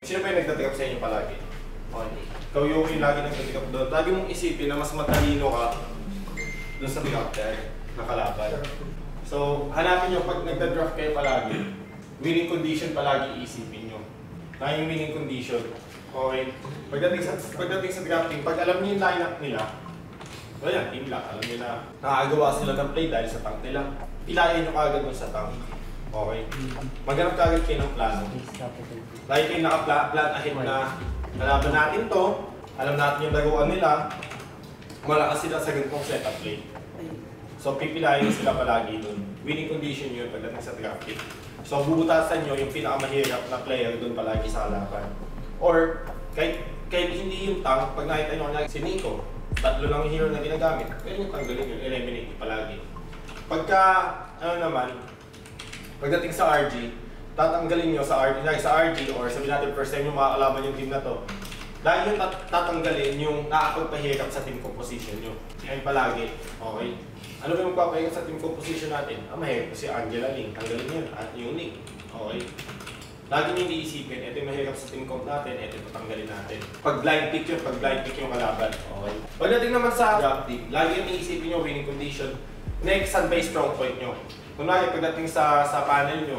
Sino ba yung nagtatikap sa inyo palagi? Okay. Ikaw yung lagi nagtatikap doon. Lagi mong isipin na mas matalino ka doon sa tikapter na kalaban. So, hanapin nyo pag nagda-draft kayo palagi, winning condition palagi isipin nyo. Na yung winning condition. Okay. Pagdating sa drafting, pag alam nyo yung lineup nila, so yan, team lock. Alam nyo na nakagawa sila ng play dahil sa tank nila. Pilayan nyo kagad doon sa tank. Okay. Maghanap kagad kayo ng plano. Lagi kayo naka-plan ahead na kalaban natin to, alam natin yung laruan nila, malakas sila sa ganitong setup play. So pipilayan sila palagi doon. Winning condition yun pagdating sa drafting. So bubutasan nyo yung pinakamahirap na player doon palagi sa kalaban. Or kahit hindi yung tank, pag nakita nyo si Nico, tatlo lang yung hero na ginagamit, pwede nyo tanggalin yun, eliminate nyo palagi. Pagka, ano naman, pagdating sa RG, tatanggalin nyo sa RG or sabihin natin first time nyo makakalaban yung team na to, lagi yung tatanggalin yung nakakapagpahirap sa team composition nyo. Yan palagi, okay? Ano ba yung magpapahirap sa team composition natin? Mahirap si Angela Ling, tanggalin yun, at yung Nick, okay? Lagi nyo iisipin, ito yung mahirap sa team comp natin, ito yung tatanggalin natin. Pag blind pick yung kalaban, okay? Pagdating naman sa drafting, lagi nyo iisipin yung winning condition. Next, saan ba yung strong point nyo? Kunwari, pagdating sa panel nyo,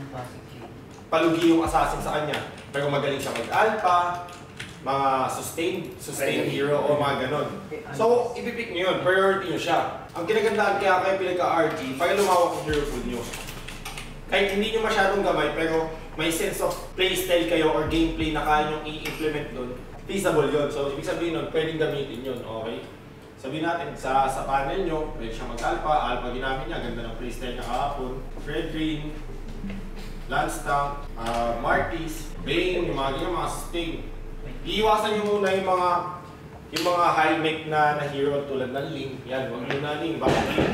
palugi yung assassin sa kanya. Pero magaling siya mag-alpha, mga sustained hero o mga ganon. So, ipipick nyo yun, priority nyo siya. Ang kinagandaan kaya kayo pinagka-RG, para lumawak yung hero pool nyo. Kahit hindi nyo masyadong gamay, pero may sense of playstyle kayo or gameplay na kaya nyo i-implement doon, feasible yun. So, ibig sabihin nun, pwedeng gamitin yun, okay? Sabihin natin, sa panel nyo, pwede siya mag-alpha, alpha ginamit niya, ganda ng playstyle niya kahapon. Fred Green, Lance Tank, Martis, Bane, yung mga ganyan, mga sustain. Iiwasan nyo muna yung mga high mech na hero tulad ng Ling. Yan, huwag nyo na Ling, bakit Ling?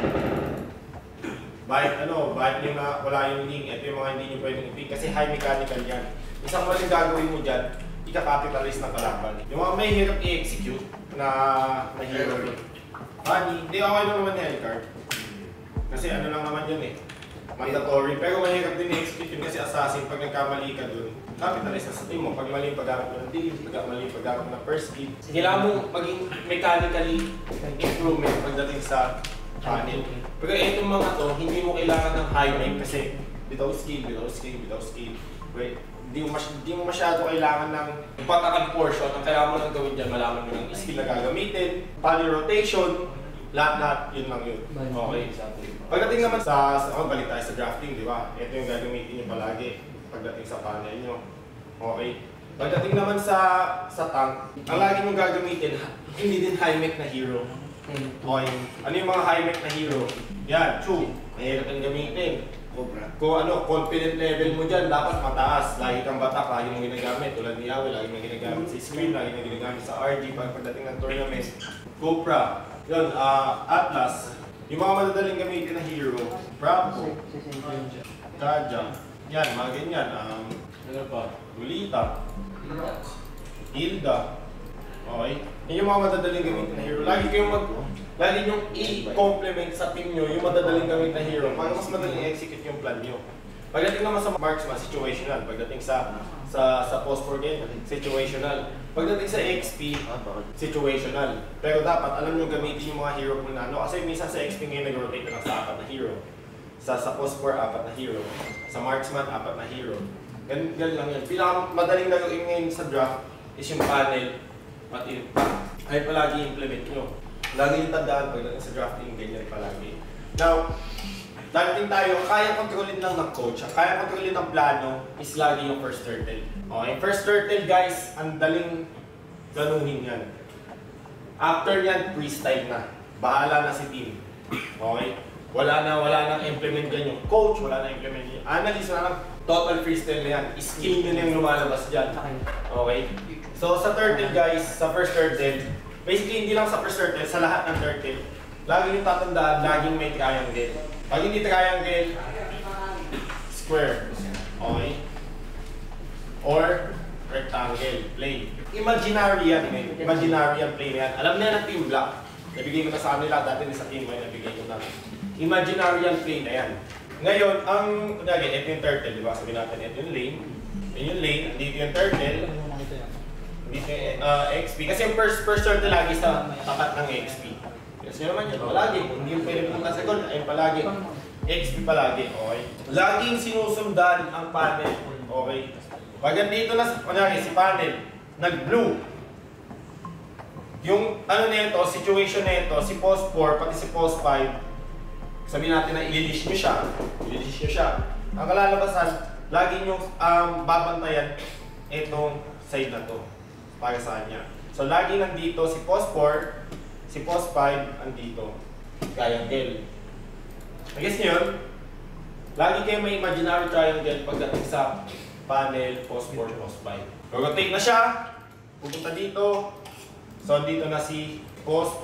Bakit nyo na wala yung Ling, ito yung mga hindi nyo pwedeng i-pick kasi high mechanical yan. Isang maling gagawin mo dyan, ika-capitalize ng kalaban. Yung mga may hirap i-execute na hero. Funny, hindi okay lang naman Hellcard. Kasi ano lang naman yun mandatory. Pero mahirap din i-execute yun kasi assassin pag nagkamali ka dun. Capitalize na sa team mo. Pag mali yung paggamit mo ng deal, pag mali yung paggamit ng first kid. Kailangan mo maging mechanically improvement pagdating sa panel. Pero itong mga to, hindi mo kailangan ng high rank kasi without skill. Wait, hindi mo masyado kailangan ng patakan portion. Ang kailangan mo lang gawin dyan, malaman mo ng skill na gagamitin, poly rotation, lahat, yun lang yun. Okay, exactly. Pagdating naman balik tayo sa drafting, di ba? Ito yung gagamitin nyo palagi pagdating sa panel nyo. Okay. Pagdating naman sa tank, ang lagi nyo gagamitin, hindi din high mech na hero. Okay. Ano yung mga high mech na hero? Yan, Chu. Mahirap yung gamitin. Kung confident level mo dyan, dapat mataas. Lagi kang batak, lagi mong ginagamit. Tulad ni Yawe, lagi mong ginagamit sa screen, lagi mong ginagamit sa RG pagdating ng tournament. Cobra. Yun, Atlas. Yung mga madadaling gamitin na hero. Bravo. Kaja. Yan, mga ganyan. Ano pa? Gulita. Hilda. Okay. Yan yung mga madadaling gamitin na hero. Lagi nyong i-complement sa team nyo yung madadaling gamit na hero para mas madaling execute yung plan nyo. Pagdating naman sa marksman, situational. Pagdating sa post-4 game, situational. Pagdating sa XP, situational. Pero dapat alam nyo gamitin yung mga hero pool na kasi minsan sa XP ngayon nag-rotate na lang sa 4 na hero. Sa post-4, 4 na hero. Sa marksman, 4 na hero. Ganun lang yun. Pinakamadaling laruin ngayon sa draft is yung panel pati ay palagi implement nyo. Lagi yung tandaan pagdating sa drafting, ganyan palagi. Now, darating tayo, kaya kontrolin lang ng coach, kaya kontrolin ng plano is lagi yung first turtle. Okay, first turtle guys, ang daling ganuhin yan. After yan, freestyle na. Bahala na si team. Okay? Wala nang implement yan yung coach, wala nang implement yan. Analyze na lang, total freestyle na yan. Skill nyo na yung lumalabas dyan. Okay? So sa turtle guys, sa first turtle, basically hindi lang sa first turtle, sa lahat ng turtle, lagi yung tatandaan, laging may triangle. Pag hindi triangle, square. Okay? Or rectangle, plane. Imaginary yan, imaginary yan, plane yan. Alam na yan ang team block. Nabigay ko na sa kanila, dati sa team mo, nabigay ko na. Imaginary yan, plane na yan. Ngayon, ito yung turtle, di ba? Sabihin natin, ito yung lane. Yun yung lane, andito yung turtle. Andito yung XP. Kasi yung first turtle lagi sa tapat ng XP. Kasi naman yun, palagi. Hindi yung pwede pumunta sa goal, ayun palagi. XP palagi, okay? Laging sinusundan ang panel, okay? Pag andito na, kunyari, si panel, nag-blue. Yung ano nito, situation nito, si post 4, pati si post 5, sabihin natin na ililish nyo siya. Ang kalalabasan, lagi nyo babantayan itong side na to para sa kanya. So lagi nandito si post 4, si post 5, andito. Triangle. I-guess nyo yun? Lagi kayo may imaginary triangle pagdating sa panel, post 4, post 5. Rotate na siya, pupunta dito. So dito na si post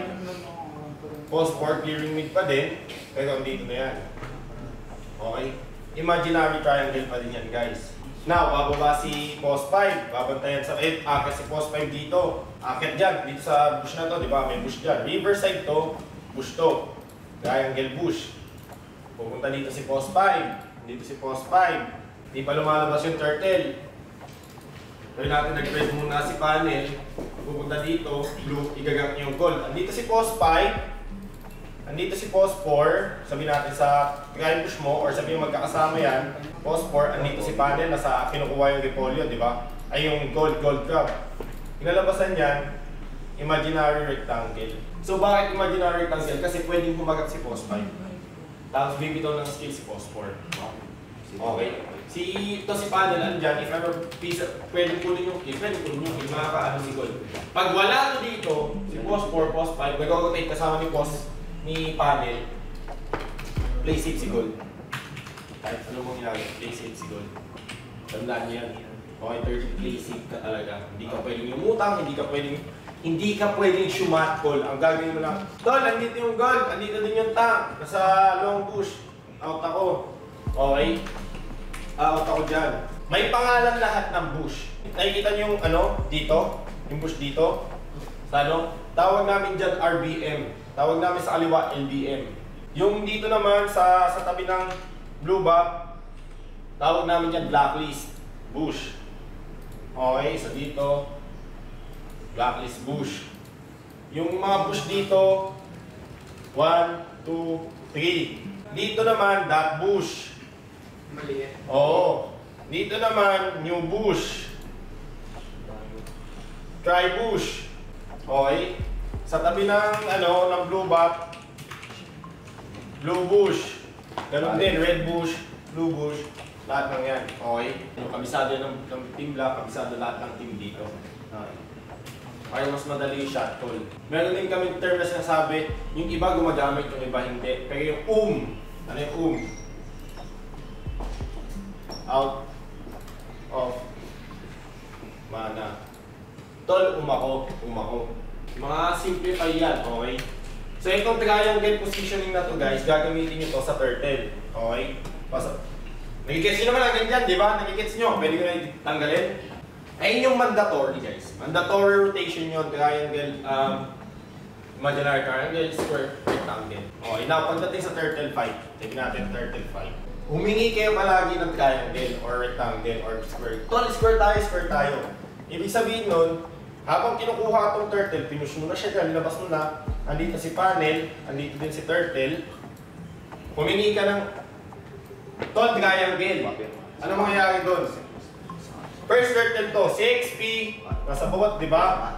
5, post 4, clearing mid pa din. Pero dito na yan. Okay? Imaginary triangle pa din yan, guys. Now, bababa si post 5. Babantayan sa akit si post 5 dito. Akit dyan, dito sa bush na to, di ba? May bush dyan. Riverside to, bush to. Triangle bush. Pupunta dito si post 5. Dito si post 5. Di pa lumalabas yung turtle. Kaya natin nag-read muna si panel. Pupunta dito, blue, igagak yung gold. Andito si post 5. Andito si post 4. Sabihin natin sa try push mo or sabihin magkakasama yan. Post 4, andito si panel, nasa kinukuha yung repolyo, di ba? Ay yung gold crab. Inalabasan yan, imaginary rectangle. So bakit imaginary rectangle? Kasi pwedeng humagat si post 5. Tapos bibitaw ng skill si post 4. Okay. Si panel andyan, if ever pwedeng kunin yung kill, makakaano si gold. Pag wala to dito, si post 4, post 5, nag-rotate kasama ni panel, play safe si gold. Kahit ano mong ginagawa, play safe si gold. Tandaan niyo yan. Okay, 30 play safe ka talaga. Hindi ka pwedeng lumutang, hindi ka pwedeng shumat call. Ang gagawin mo lang, Tol, andito yung gold, andito din yung tank, nasa long bush, out ako. Okay? Out ako dyan. May pangalan lahat ng bush. Nakikita niyo yung dito? Yung bush dito? Sa tawag namin dyan RBM. Tawag namin sa kaliwa LBM. Yung dito naman sa tabi ng blue back, tawag namin dyan blacklist bush. Okay, so dito blacklist bush. Yung mga bush dito 1, 2, 3. Dito naman dot bush. Maliit. Oo. Dito naman new bush. Try bush. Okay. Sa tabi ng ng blue back, blue bush. Ganun din, red bush, blue bush. Lahat ng yan. Okay. Kabisado ng team black, kabisado lahat ng team dito. Okay. Para mas madali yung shot call. Meron din kami term na sinasabi, yung iba gumagamit, yung iba hindi. Pero yung ano yung out of mana. Tol, umako. Mga simplify yan, okay? So itong triangle positioning na to guys, gagamitin nyo to sa turtle. Okay? Nagigets nyo naman ang ganyan, di ba? Nagigets nyo, pwede ko na tanggalin. Ayun yung mandatory guys. Mandatory rotation yun, triangle, imaginary triangle, square, rectangle. Okay, now pagdating sa turtle fight, tignan natin turtle fight. Humingi kayo palagi ng triangle or rectangle or square. Tol, square tayo. Ibig sabihin nun, habang kinukuha itong turtle, pinush mo na siya dyan, nilabas mo na, andito si panel, andito din si turtle, humingi ka ng tol, triangle. Ano mangyayari doon? First turtle to, si XP, nasa bawat, di ba?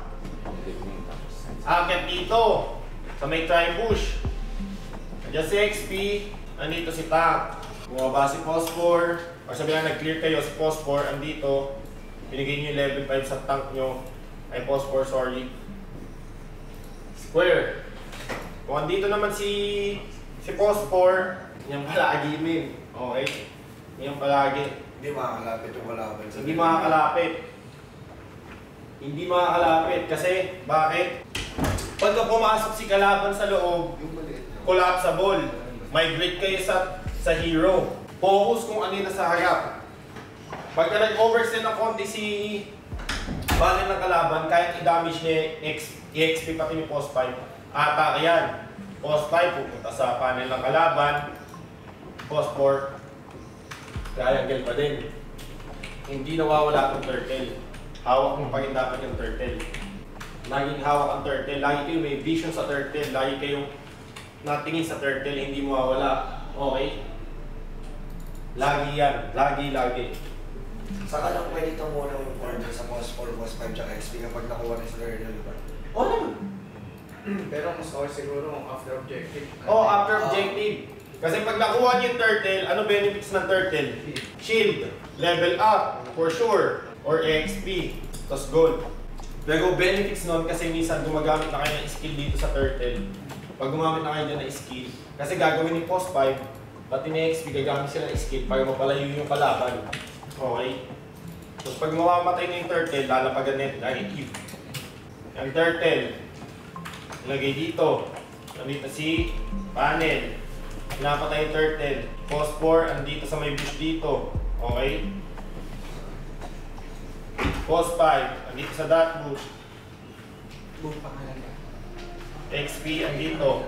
Akit dito, sa may tri-bush. Nandiyan si XP, andito si tank. Bumaba si phosphor, or sabi na nag-clear kayo si phosphor, andito, binigay nyo yung level 5 sa tank nyo, ay phosphor, sorry. Square. Kung andito naman si phosphor, yan palagi min. Okay? Yan palagi. Hindi makakalapit yung kalaban. Hindi makakalapit kasi, bakit? Pagka pumasok si kalaban sa loob, collapsible. Migrate kayo sa hero. Focus kung ano yung nasa harap. Pagka nag-oversend ng konti si panel ng kalaban, kahit i-damage niya EXP pati yung post 5, atake yan. Post 5 pupunta sa panel ng kalaban, post 4, triangle pa din. hindi nawawala ang turtle. Hawak mo pa rin dapat yung turtle. Laging hawak ang turtle. Lagi kayong may vision sa turtle. Lagi kayong natingin sa turtle, hindi mawawala. Okay? Lagi yan. Lagi. Saka lang pwede ito muna yung order sa boss 4, boss 5, tsaka XP kapag nakuha na sa turtle, di ba? Oo naman. Pero mas okay siguro after objective. After objective. Kasi pag nakuha niyo yung turtle, ano benefits ng turtle? Shield, level up, for sure, or XP, tapos gold. Pero benefits nun kasi minsan gumagamit na kayo ng skill dito sa turtle. Pag gumamit na kayo dyan ng skill, kasi gagawin ni Post 5, pati ni XP, gagamit sila ng skill para mapalayo yung kalaban. Okay? Tapos pag mamamatay na yung turtle, lalapagan net, dahil if. Yung turtle, ilagay dito. Nandito si panel. Pinapatay yung turtle. Phosphor, andito sa may bush dito. Okay? Post 5, andito sa dot bush. Buong pangalan na. XP, andito.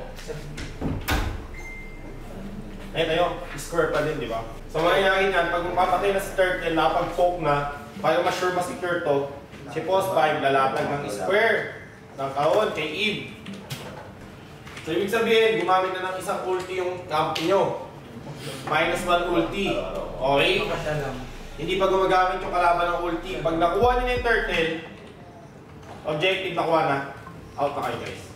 Ayun tayo, square pa din, di ba? So mangyayari nga, pag mapapatay na si turtle, napag-poke na, para ma-sure ma-secure to, si Post 5 lalapag ng square ng kahon kay Eve. So ibig sabihin, gumamit na ng isang ulti yung camp nyo. -1 ulti. Okay? Hindi pa gumagamit yung kalaban ng ulti. Pag nakuha nyo na yung turtle, objective nakuha na, out na kayo guys.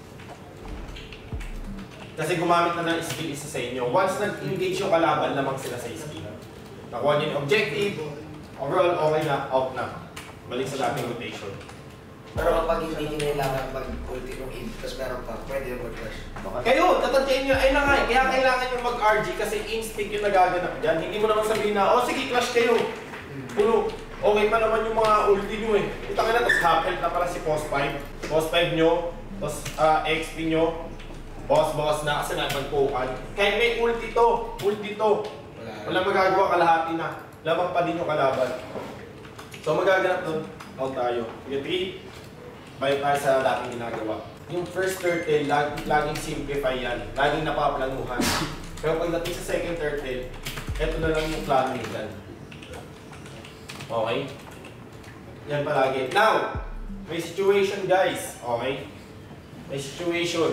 Kasi gumamit na ng skill isa sa inyo. Once nag-engage yung kalaban, lamang sila sa skill. Nakuha nyo yung objective, overall okay na, out na. Balik sa dating rotation. Pero kapag hindi kailangan mag-ulti ng id, tapos meron pa, pwede yung mag-flash. Kayo, tatantyain nyo, ay na nga, kaya kailangan yung mag-RG kasi instinct yung nagaganap dyan. Hindi mo naman sabihin na, oh sige, clash kayo. Puno. Okay pa naman yung mga ulti nyo eh. Ito ka na, tapos half health na pala si Post 5. Post 5 nyo, tapos XP nyo. Boss na kasi napagpukan. Kahit may ulti to. Walang magagawa, kalahati na. Lamang pa din yung kalaban. So magaganap doon, out tayo. Sige, 3. Bayo tayo sa dating ginagawa. Yung first turtle, laging simplify yan. Laging napaplanuhan. Pero pagdating sa second turtle, eto na lang yung plano nila. Okay? Yan palagi. Now, may situation guys. Okay? May situation.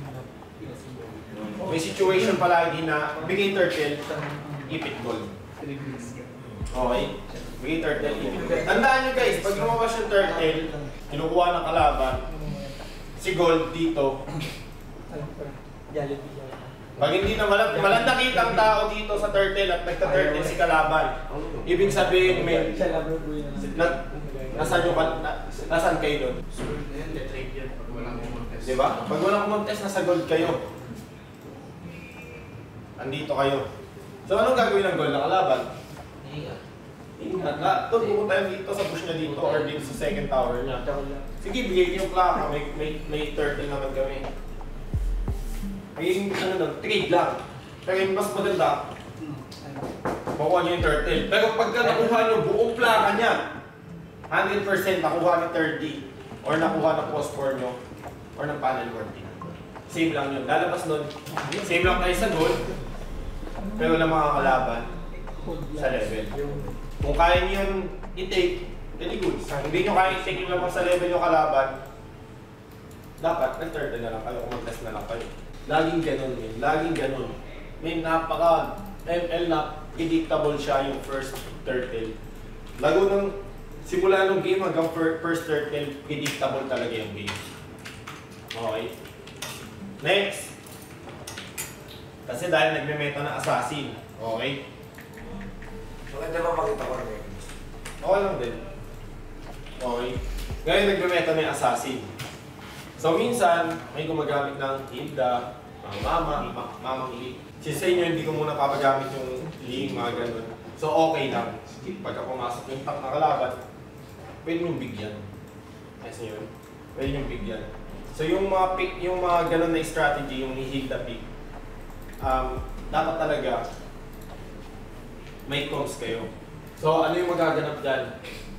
May situation palagi na bigay turtle, ipit gold. Okay? Bigay turtle, ipit gold. Tandaan nyo guys, pag lumabas yung turtle, kinukuha ng kalaban, si gold dito. Pag hindi na walang nakitang tao dito sa turtle at nagka-turtle si kalaban, ibig sabihin may nasaan kayo doon? Diba? Pag walang contest, nasa gold kayo. Andito kayo. So anong gagawin ng gold na kalaban? Ingat na. Doon pupunta tayo dito sa push niya dito or dito sa second tower niya. Sige, bigay niyo yung plaka. May turtle naman kami. Magiging ano nun, trade lang. Pero yung mas maganda, makuha niyo yung turtle. Pero pagka nakuha niyo buong plaka niya, 100% nakuha ni 30 or nakuha ng phosphor niyo or ng panel working. Same lang yun. Lalabas nun, same lang tayo sa gold, pero wala mga kalaban sa level. Kung kaya niyo yun i-take, very good. Kung hindi niyo kaya i-take yung lamang sa level yung kalaban, dapat nag-turtle na lang kayo, kung mag-test na lang kayo. Laging ganun yun. Laging ganun. May napaka ML na predictable siya yung first turtle. Lago ng simula ng game hanggang first turtle, predictable talaga yung game. Okay. Next. Kasi dahil nagme-meta ng assassin. Okay. Maganda ba makita ko rin? Okay lang din. Okay. Ngayon nagme-meta ng assassin. So minsan, may gumagamit ng Hilda, mamang Lee. Sa inyo, hindi ko muna papagamit yung Lee, mga ganun. So okay lang. Pagka pumasok yung tank na kalaban, pwede nyung bigyan. Yes yun. Pwede nyung bigyan. So yung mga pick, yung mga ganun na strategy, yung Hilda pick, dapat talaga may comms kayo. So ano yung magaganap dyan?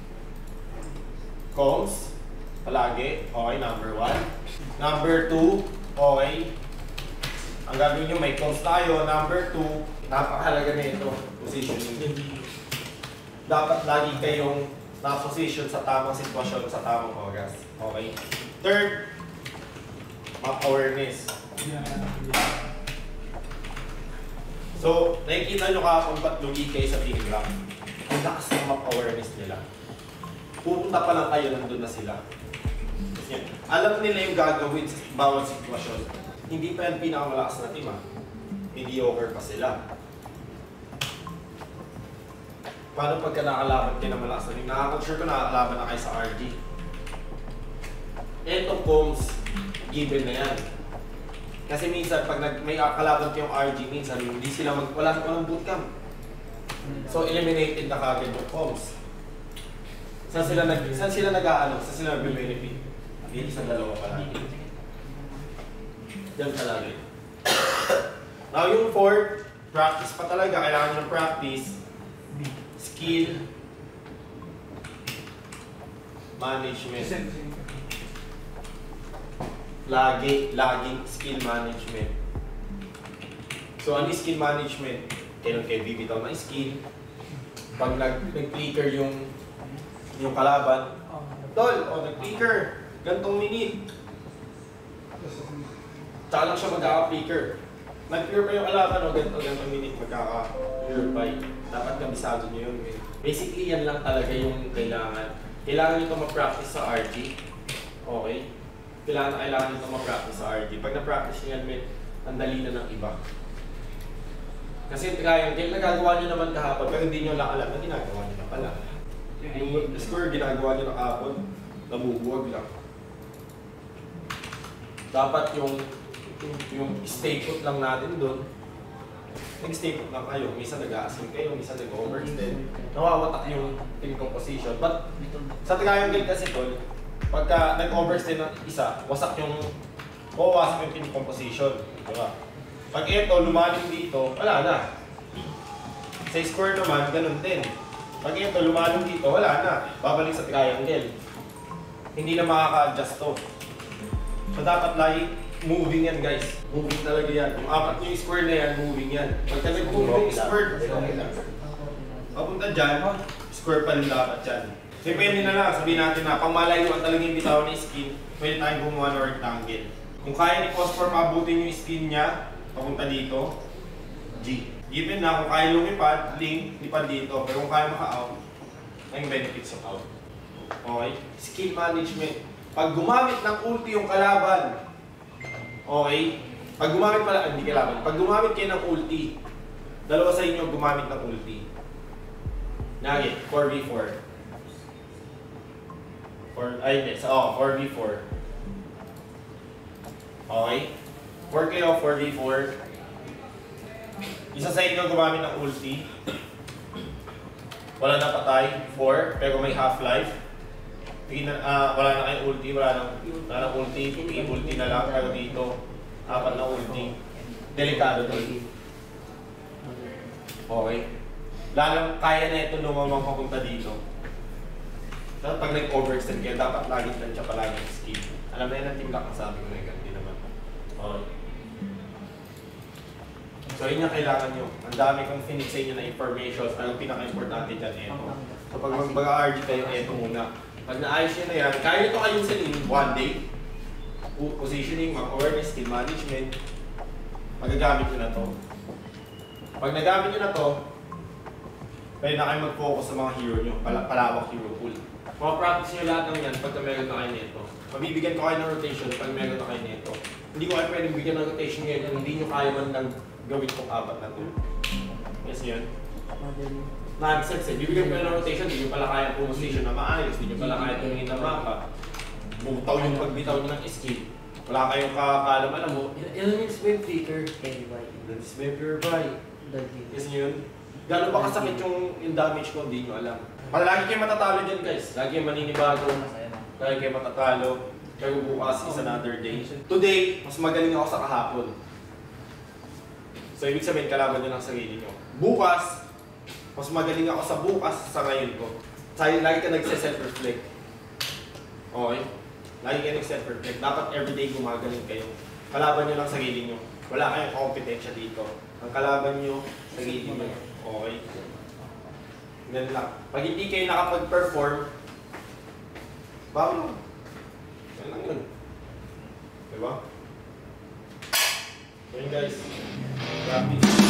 Comms. Palagi, okay, number 1. Number 2, okay. Ang gagawin nyo, may comms tayo. Number 2, napakahalaga na ito, positioning. dapat lagi kayong na-position sa tamang sitwasyon, sa tamang oras. Okay? Third, map awareness. So, nakikita nyo kahapon ba't lugi kayo sa team lang. Ang lakas ng map awareness nila. Pupunta pa lang kayo, nandun na sila. Kasi, alam nila yung gagawin sa bawat sitwasyon. Hindi pa yan pinakamalakas na team, ha? Mediocre pa sila. Paano pagka nakalaban kayo na malakas na team? Nakaka-sure ko nakakalaban na kayo sa RG. Etong comms, given na yan. Kasi minsan, pag may kalaban kayong RG, minsan hindi sila walang bootcamp. So, eliminated na kagad yung comms. Saan sila nag-aano? Saan sila nag-benefit? Hindi sa dalawa palagi. Diyan palagi. Now, yung fourth, practice pa talaga. Kailangan nyo ng practice. Skill. Management. Laging skill management. So, ano yung skill management? Kailan kayo bibitaw ng skill? Pag nag-clicker yung kalaban, tol, nag-clicker, gantong minute. Tsaka lang siya magkaka-clicker. Nag-clear pa yung kalaban, gantong minute magkaka-purify. Dapat kabisado nyo yun. Basically, yan lang talaga yung kailangan. Kailangan nyo ito ma-practice sa RG. Okay? Kailangan nyo ito ma-practice sa RG. Pag na-practice nyo yan, ang dali na ng iba. Kasi kaya nagagawa nyo naman kahapon, pero hindi nyo lang alam na ginagawa nyo na pala. Yung score ginagawa nyo na kahapon, nabubuwag lang. Dapat yung stay put lang natin doon. Nag-stay put lang kayo. Minsan nag-a-assume kayo, minsan nag-overextend. Nawawatak yung team composition. But sa triangle kasi tol, pagka nag-overextend ng isa, wasak yung team composition. Diba? Pag ito, lumalim dito, wala na. Sa square naman, ganun din. Pag ito, lumalim dito, wala na. Babalik sa triangle. Hindi na makaka-adjust to. So, dapat lagi moving yan, guys. Moving talaga yan. Yung apat yung square na yan, moving yan. Pagka nag-moving square, papunta dyan, square pa rin dapat dyan. Depende na lang, sabihin natin na, pang malayuan talaga yung bitawan ng skin, pwede tayong gumawa ng rectangle. Kung kaya ni Phosphor maabutin yung skin niya, papunta dito, G. Given na kung kaya lumipad, link, lipad dito. Pero kung kaya maka-out, ang benefits of out. Okay? Skill management. Pag gumamit ng ulti yung kalaban, okay? Pag gumamit pala, hindi kalaban. Pag gumamit kayo ng ulti, dalawa sa inyo gumamit ng ulti. Nagit, 4v4. 4v4. Okay? 4 kayo, 4v4. Isa sa inyo gumamit ng ulti. Wala na patay, 4, pero may half-life. Wala na kayong ulti, wala nang ulti, ulti na lang, pero dito, 4 na ulti. Delikado to. Okay? Lalong kaya na ito lumamang papunta dito. So, pag nag-overextend kayo, dapat laging tansya palagi ng skill. Alam na yan ang team lock ang sabi ko na hindi naman. Okay. So, yun yung kailangan nyo. Ang dami kong finig sa inyo na information. Ang pinaka-importante dyan, ito. So, pag mag-RG kayo, ito muna. Pag na-ayos nyo na yan, kaya ito kayong sa one day. Positioning, awareness, skill management. Magagamit nyo na to. Pag nagamit nyo na to, pwede na kayo mag-focus sa mga hero nyo. Palawak hero pool. Mga-practice nyo lahat ng yan pagka meron na kayo nito. Mabibigyan ko kayo ng rotation pag meron na kayo nito. Hindi ko kayo pwedeng bigyan ng rotation ngayon kung hindi nyo kaya man lang gawin kong 4 na tool. Yes, yun. Na-accept eh. Bibigyan ko ng rotation, hindi nyo pala kaya position na maayos, hindi nyo pala kaya tumingin ng mapa. Bumutaw yung pagbitaw nyo ng skill. Wala kayong kakaalam, alam mo, ilan yung swim flicker? Then swim purify. Yes, yun. Gano'n ba kasakit yung damage ko, hindi nyo alam. Lagi kayo matatalo dyan, guys. Lagi kayo maninibago. Lagi kayo matatalo. Pero bukas is another day. Today, mas magaling ako sa kahapon. So, ibig sabihin, kalaban nyo ng sarili nyo. Bukas, mas magaling ako sa bukas sa ngayon ko. Lagi ka nagse-self-reflect. Okay? Lagi ka nag-self-reflect. Dapat everyday gumagaling kayo. Kalaban nyo lang sarili nyo. Wala kayong kompetensya dito. Ang kalaban nyo, sarili nyo. Okay? Yan lang. Pag hindi kayo nakapag-perform, bago. Yan lang yun. Diba? So yun guys. Practice.